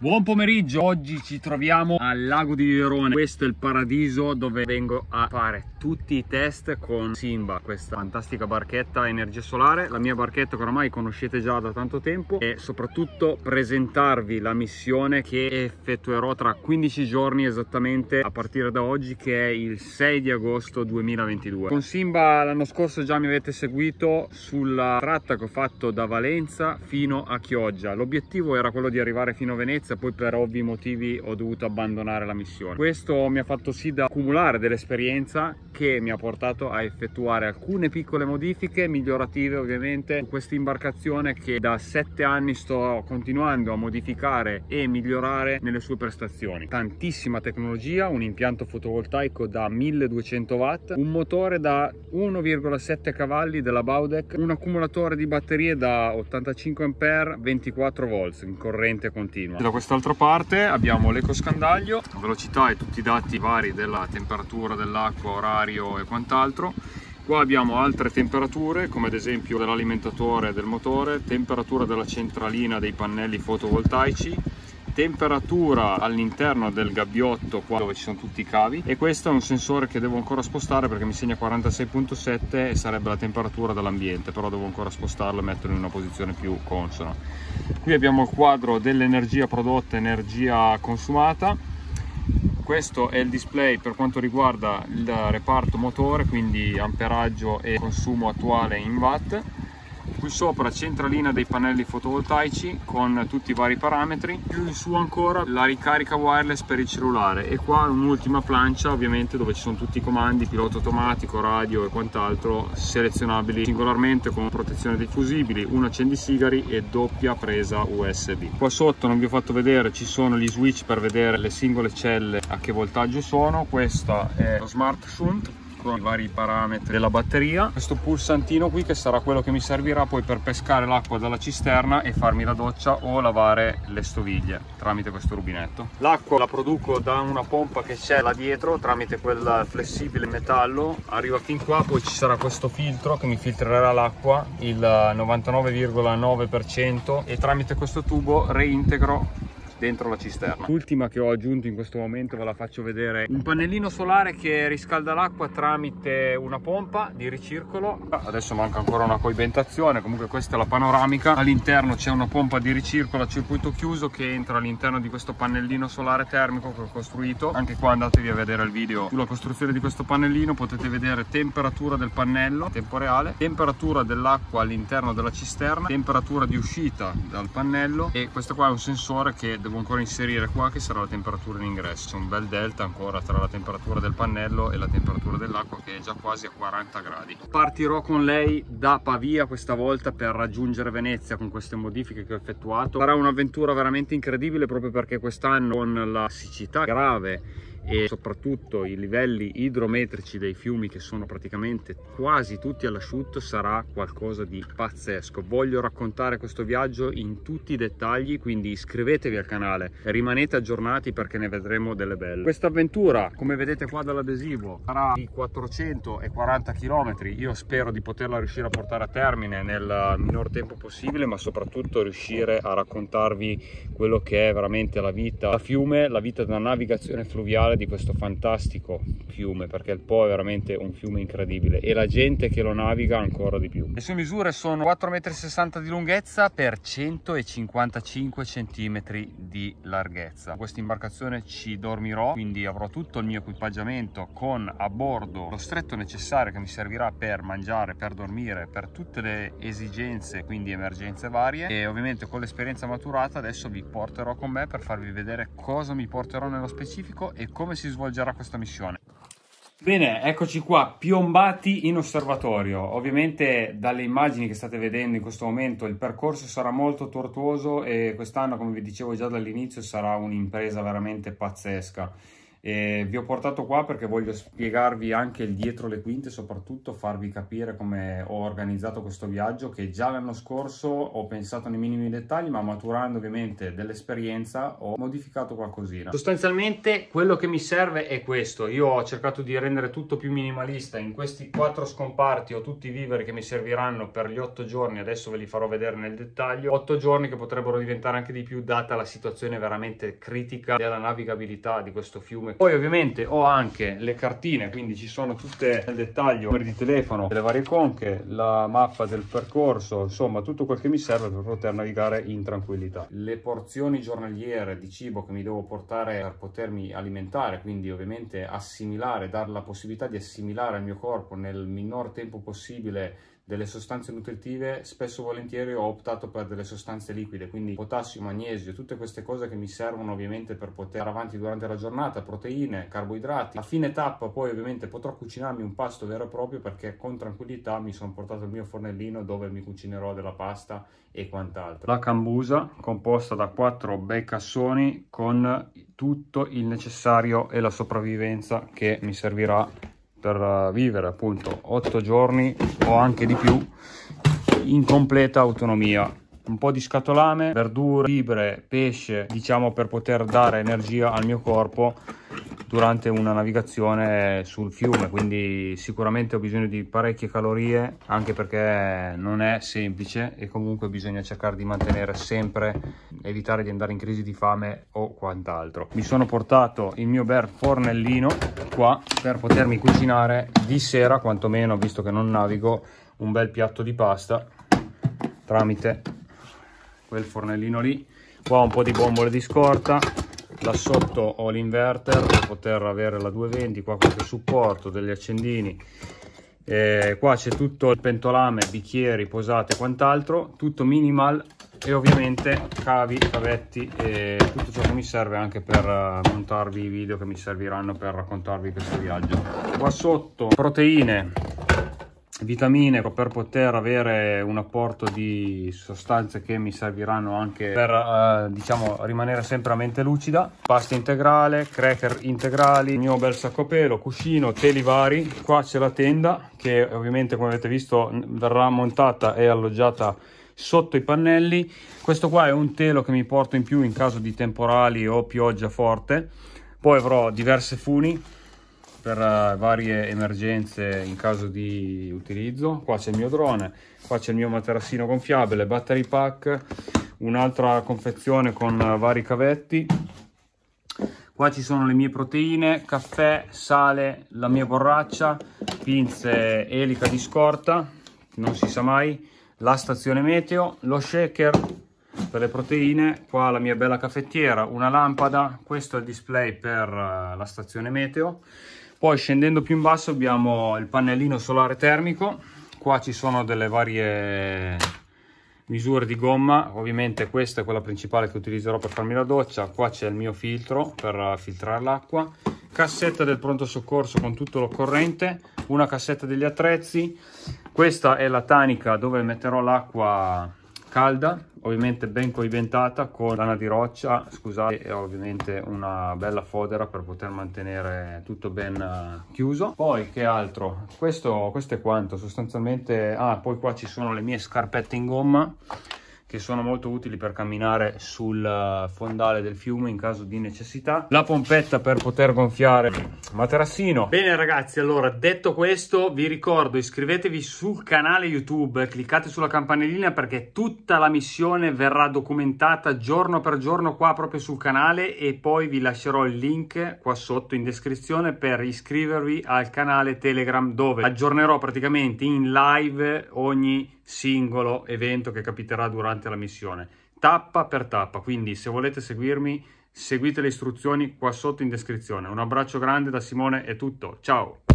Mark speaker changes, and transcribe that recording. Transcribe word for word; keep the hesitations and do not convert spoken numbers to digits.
Speaker 1: Buon pomeriggio, oggi ci troviamo al lago di Verona. Questo è il paradiso dove vengo a fare tutti i test con Simba, questa fantastica barchetta a energia solare, la mia barchetta che oramai conoscete già da tanto tempo, e soprattutto presentarvi la missione che effettuerò tra quindici giorni esattamente a partire da oggi, che è il sei di agosto duemilaventidue. Con Simba l'anno scorso già mi avete seguito sulla tratta che ho fatto da Valenza fino a Chioggia. L'obiettivo era quello di arrivare fino a Venezia, poi per ovvi motivi ho dovuto abbandonare la missione. Questo mi ha fatto sì da accumulare dell'esperienza che mi ha portato a effettuare alcune piccole modifiche migliorative ovviamente su questa imbarcazione che da sette anni sto continuando a modificare e migliorare nelle sue prestazioni. Tantissima tecnologia, un impianto fotovoltaico da milleduecento watt, un motore da uno virgola sette cavalli della Baudec, un accumulatore di batterie da ottantacinque ampere ventiquattro volt in corrente continua. Da quest'altra parte abbiamo l'ecoscandaglio, velocità e tutti i dati vari della temperatura dell'acqua, orario e quant'altro. Qua abbiamo altre temperature, come ad esempio dell'alimentatore del motore, temperatura della centralina dei pannelli fotovoltaici, temperatura all'interno del gabbiotto qua dove ci sono tutti i cavi, e questo è un sensore che devo ancora spostare perché mi segna quarantasei virgola sette e sarebbe la temperatura dell'ambiente, però devo ancora spostarlo e metterlo in una posizione più consona. Qui abbiamo il quadro dell'energia prodotta e energia consumata. Questo è il display per quanto riguarda il reparto motore, quindi amperaggio e consumo attuale in watt. Qui sopra centralina dei pannelli fotovoltaici con tutti i vari parametri, più in su ancora la ricarica wireless per il cellulare, e qua un'ultima plancia ovviamente dove ci sono tutti i comandi, pilota automatico, radio e quant'altro, selezionabili singolarmente con protezione dei fusibili, un accendisigari e doppia presa U S B. Qua sotto non vi ho fatto vedere, ci sono gli switch per vedere le singole celle a che voltaggio sono. Questo è lo smart shunt con i vari parametri della batteria, questo pulsantino qui che sarà quello che mi servirà poi per pescare l'acqua dalla cisterna e farmi la doccia o lavare le stoviglie tramite questo rubinetto. L'acqua la produco da una pompa che c'è là dietro tramite quel flessibile metallo, arriva fin qua, poi ci sarà questo filtro che mi filtrerà l'acqua, il novantanove virgola nove per cento, e tramite questo tubo reintegro dentro la cisterna. L'ultima che ho aggiunto in questo momento ve la faccio vedere: un pannellino solare che riscalda l'acqua tramite una pompa di ricircolo. Adesso manca ancora una coibentazione, comunque questa è la panoramica. All'interno c'è una pompa di ricircolo a circuito chiuso che entra all'interno di questo pannellino solare termico che ho costruito. Anche qua andatevi a vedere il video sulla costruzione di questo pannellino, potete vedere temperatura del pannello in tempo reale, temperatura dell'acqua all'interno della cisterna, temperatura di uscita dal pannello, e questo qua è un sensore che devo ancora inserire qua che sarà la temperatura in ingresso. C'è un bel delta ancora tra la temperatura del pannello e la temperatura dell'acqua che è già quasi a quaranta gradi. Partirò con lei da Pavia questa volta per raggiungere Venezia con queste modifiche che ho effettuato. Sarà un'avventura veramente incredibile proprio perché quest'anno, con la siccità grave e soprattutto i livelli idrometrici dei fiumi che sono praticamente quasi tutti all'asciutto, sarà qualcosa di pazzesco. Voglio raccontare questo viaggio in tutti i dettagli, quindi iscrivetevi al canale, rimanete aggiornati perché ne vedremo delle belle. Questa avventura, come vedete qua dall'adesivo, sarà di quattrocentoquaranta chilometri. Io spero di poterla riuscire a portare a termine nel minor tempo possibile, ma soprattutto riuscire a raccontarvi quello che è veramente la vita da fiume, la vita da navigazione fluviale di questo fantastico fiume, perché il Po è veramente un fiume incredibile e la gente che lo naviga ancora di più. Le sue misure sono quattro virgola sessanta metri di lunghezza per centocinquantacinque centimetri di larghezza. Con questa imbarcazione ci dormirò, quindi avrò tutto il mio equipaggiamento con a bordo lo stretto necessario che mi servirà per mangiare, per dormire, per tutte le esigenze, quindi emergenze varie, e ovviamente con l'esperienza maturata adesso vi porterò con me per farvi vedere cosa mi porterò nello specifico e come si svolgerà questa missione. Bene, eccoci qua piombati in osservatorio. Ovviamente dalle immagini che state vedendo in questo momento il percorso sarà molto tortuoso e quest'anno, come vi dicevo già dall'inizio, sarà un'impresa veramente pazzesca. E vi ho portato qua perché voglio spiegarvi anche il dietro le quinte, soprattutto farvi capire come ho organizzato questo viaggio, che già l'anno scorso ho pensato nei minimi dettagli, ma maturando ovviamente dell'esperienza ho modificato qualcosina. Sostanzialmente quello che mi serve è questo. Io ho cercato di rendere tutto più minimalista. In questi quattro scomparti ho tutti i viveri che mi serviranno per gli otto giorni, adesso ve li farò vedere nel dettaglio. Otto giorni che potrebbero diventare anche di più data la situazione veramente critica della navigabilità di questo fiume. Poi ovviamente ho anche le cartine, quindi ci sono tutte nel dettaglio, numeri di telefono, le varie conche, la mappa del percorso, insomma tutto quel che mi serve per poter navigare in tranquillità. Le porzioni giornaliere di cibo che mi devo portare per potermi alimentare, quindi ovviamente assimilare, dare la possibilità di assimilare al mio corpo nel minor tempo possibile delle sostanze nutritive. Spesso e volentieri ho optato per delle sostanze liquide, quindi potassio, magnesio, tutte queste cose che mi servono ovviamente per poter andare avanti durante la giornata, proteine, carboidrati. A fine tappa poi ovviamente potrò cucinarmi un pasto vero e proprio, perché con tranquillità mi sono portato il mio fornellino dove mi cucinerò della pasta e quant'altro. La cambusa composta da quattro bei cassoni con tutto il necessario e la sopravvivenza che mi servirà per vivere appunto otto giorni o anche di più in completa autonomia. Un po' di scatolame, verdure, fibre, pesce, diciamo, per poter dare energia al mio corpo durante una navigazione sul fiume. Quindi sicuramente ho bisogno di parecchie calorie, anche perché non è semplice e comunque bisogna cercare di mantenere sempre, evitare di andare in crisi di fame o quant'altro. Mi sono portato il mio bel fornellino qua per potermi cucinare di sera, quantomeno, visto che non navigo, un bel piatto di pasta tramite quel fornellino lì. Qua un po' di bombole di scorta, là sotto ho l'inverter per poter avere la duecentoventi, qua qualche supporto, degli accendini, e qua c'è tutto il pentolame, bicchieri, posate e quant'altro, tutto minimal, e ovviamente cavi, cavetti e tutto ciò che mi serve anche per montarvi i video che mi serviranno per raccontarvi questo viaggio. Qua sotto proteine, vitamine per poter avere un apporto di sostanze che mi serviranno anche per eh, diciamo rimanere sempre a mente lucida. Pasta integrale, cracker integrali, il mio bel sacco a pelo, cuscino, teli vari. Qua c'è la tenda che ovviamente, come avete visto, verrà montata e alloggiata sotto i pannelli. Questo qua è un telo che mi porto in più in caso di temporali o pioggia forte. Poi avrò diverse funi per uh, varie emergenze in caso di utilizzo. Qua c'è il mio drone, qua c'è il mio materassino gonfiabile, battery pack, un'altra confezione con uh, vari cavetti. Qua ci sono le mie proteine, caffè, sale, la mia borraccia, pinze, elica di scorta, non si sa mai, la stazione meteo, lo shaker per le proteine, qua la mia bella caffettiera, una lampada, questo è il display per uh, la stazione meteo. Poi scendendo più in basso abbiamo il pannellino solare termico. Qua ci sono delle varie misure di gomma, ovviamente questa è quella principale che utilizzerò per farmi la doccia. Qua c'è il mio filtro per filtrare l'acqua, cassetta del pronto soccorso con tutto l'occorrente, una cassetta degli attrezzi. Questa è la tanica dove metterò l'acqua calda, ovviamente ben coibentata con lana di roccia, scusate, e ovviamente una bella fodera per poter mantenere tutto ben chiuso. Poi che altro? Questo, questo è quanto sostanzialmente. Ah, poi qua ci sono le mie scarpette in gomma che sono molto utili per camminare sul fondale del fiume in caso di necessità. La pompetta per poter gonfiare il materassino. Bene ragazzi, allora detto questo vi ricordo, iscrivetevi sul canale YouTube, cliccate sulla campanellina perché tutta la missione verrà documentata giorno per giorno qua proprio sul canale, e poi vi lascerò il link qua sotto in descrizione per iscrivervi al canale Telegram, dove aggiornerò praticamente in live ogni singolo evento che capiterà durante la missione, tappa per tappa. Quindi se volete seguirmi, seguite le istruzioni qua sotto in descrizione. Un abbraccio grande da Simone, è tutto, ciao!